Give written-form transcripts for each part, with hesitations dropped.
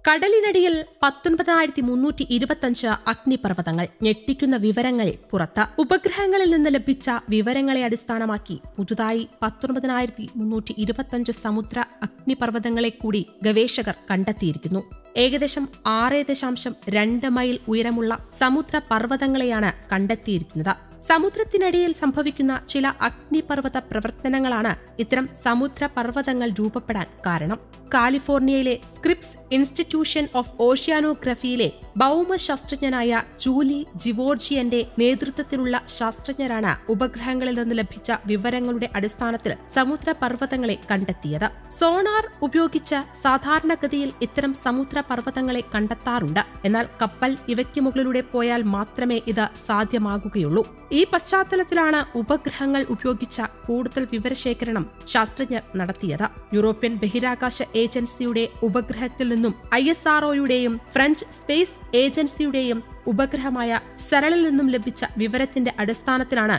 കടലിനടിയിൽ 19,325 അഗ്നിപർവതങ്ങൾ. ഞെട്ടിക്കുന്ന വിവരങ്ങൾ പുറത്ത്. ഉപഗ്രഹങ്ങളിൽ നിന്ന് ലഭിച്ച വിവരങ്ങളെ അടിസ്ഥാനമാക്കി പുതുതായി 19,325 സമുദ്ര അഗ്നിപർവതങ്ങളെ കൂടി ഗവേഷകർ കണ്ടെത്തിയിരിക്കുന്നു. ഏകദേശം 6.2 മൈൽ ഉയരമുള്ള സമുദ്ര പർവതങ്ങളെയാണ് കണ്ടെത്തിയിരിക്കുന്നത്. സമുദ്രത്തിനടിയിൽ സംഭവിക്കുന്ന ചില അഗ്നിപർവ്വത പ്രവർത്തനങ്ങളാണ് ഇത്തരം സമുദ്ര പർവ്വതങ്ങൾ രൂപപ്പെടാൻ കാരണം. കാലിഫോർണിയയിലെ സ്ക്രിപ്സ് ഇൻസ്റ്റിറ്റ്യൂഷൻ ഓഫ് ഓഷ്യാനോഗ്രഫിയിലെ ഭൗമശാസ്ത്രജ്ഞനായ ജൂലി ജിവോർജിയന്റെ നേതൃത്വത്തിലുള്ള ശാസ്ത്രജ്ഞരാണ് ഉപഗ്രഹങ്ങളിൽ നിന്ന് ലഭിച്ച വിവരങ്ങളുടെ അടിസ്ഥാനത്തിൽ സമുദ്ര പർവ്വതങ്ങളെ കണ്ടെത്തിയത്. സോണാർ ഉപയോഗിച്ച് സാധാരണഗതിയിൽ ഇത്തരം സമുദ്ര പർവ്വതങ്ങളെ കണ്ടെത്താറുണ്ട്. എന്നാൽ കപ്പൽ ഇവയ്ക്ക് മുകളിലൂടെ പോയാൽ മാത്രമേ ഇത് സാധ്യമാകുകയുള്ളൂ. ഈ പശ്ചാത്തലത്തിലാണ് ഉപഗ്രഹങ്ങൾ ഉപയോഗിച്ച കൂടുതൽ വിവരശേഖരണം ശാസ്ത്രജ്ഞർ നടത്തിയത്. യൂറോപ്യൻ ബഹിരാകാശ ഏജൻസിയുടെ ഉപഗ്രഹത്തിൽ നിന്നും ISROയുടെയും ഫ്രഞ്ച് സ്പേസ് ഏജൻസിയുടെയും ഉപഗ്രഹമായ സരളിൽ നിന്നും ലഭിച്ച വിവരത്തിന്റെ അടിസ്ഥാനത്തിലാണ്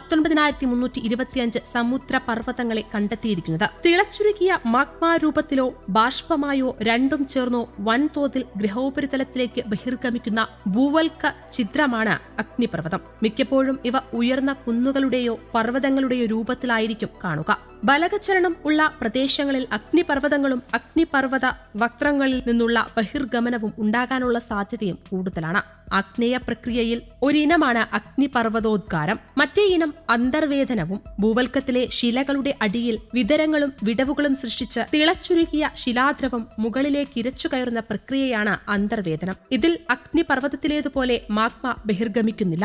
19,325 സമുദ്ര പർവ്വതങ്ങളെ കണ്ടെത്തിയിരിക്കുന്നത്. തിളച്ചുരുക്കിയ മാഗ്മ രൂപത്തിലോ ബാഷ്പമായോ രണ്ടും ചേർന്നോ വൻതോതിൽ ഗ്രഹോപരിതലത്തിലേക്ക് ബഹിർഗമിക്കുന്ന ഭൂവൽക്ക ഛിദ്രമാണ് അഗ്നിപർവ്വതം. മിക്കപ്പോഴും ഇവ ഉയർന്ന കുന്നുകളുടെയോ പർവ്വതങ്ങളുടെയോ രൂപത്തിലായിരിക്കും കാണുക. ബലകചലനം ഉള്ള പ്രദേശങ്ങളിൽ അഗ്നിപർവ്വതങ്ങളും അഗ്നിപർവ്വത വക്രങ്ങളിൽ നിന്നുള്ള ബഹിർഗമനവും ഉണ്ടാകാനുള്ള സാധ്യതയും കൂടുതലാണ്. ആഗ്നേയ പ്രക്രിയയിൽ ഒരിനമാണ് അഗ്നിപർവ്വതോദ്ഗാരം. മറ്റേ ഇനം അന്തർവേദനവും. ഭൂവൽക്കത്തിലെ ശിലകളുടെ അടിയിൽ വിതരങ്ങളും വിടവുകളും സൃഷ്ടിച്ച് തിളച്ചുരുക്കിയ ശിലാദ്രവം മുകളിലേക്ക് ഇരച്ചു കയറുന്ന പ്രക്രിയയാണ് അന്തർവേദനം. ഇതിൽ അഗ്നിപർവ്വതത്തിലേതുപോലെ മാഗ്മ ബഹിർഗമിക്കുന്നില്ല.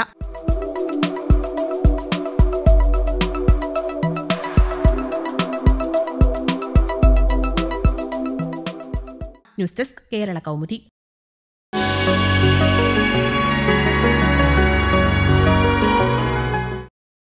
News desk Kerala Kaumudi.